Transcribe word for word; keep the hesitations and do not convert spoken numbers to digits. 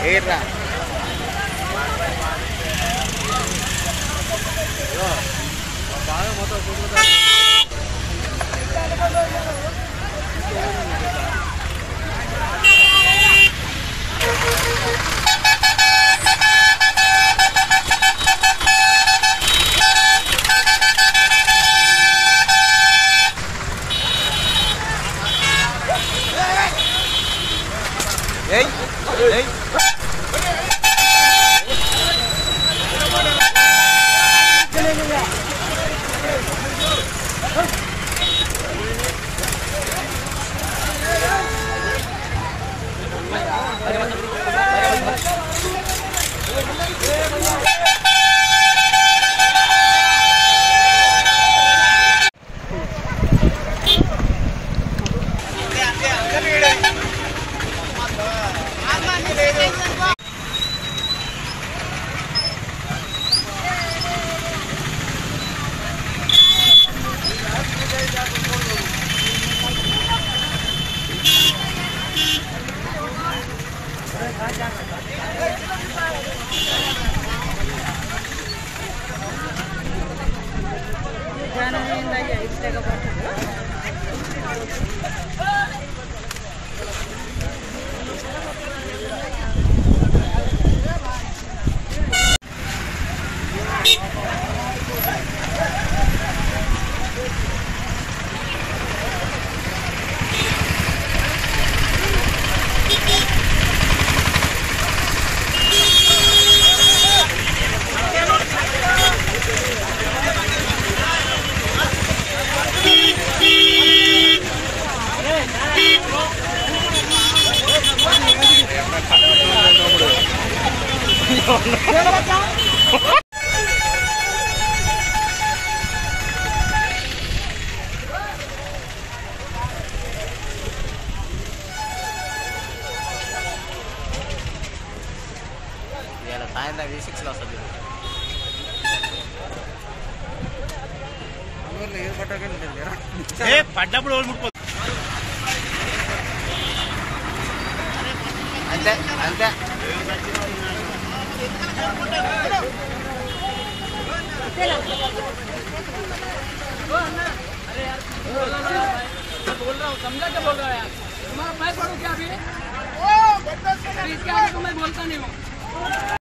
ఏర్రా బాగా మొత్తం Hey! Hey! సాయంత్రం వి సిక్స్లో వస్తుంది పడ్డప్పుడు అంతే అంతే बोल रहा हूँ समझा क्या बोल रहा है यार तुम्हारा मैं पढ़ूँ क्या अभी इसके आगे तो मैं बोलता नहीं हूँ।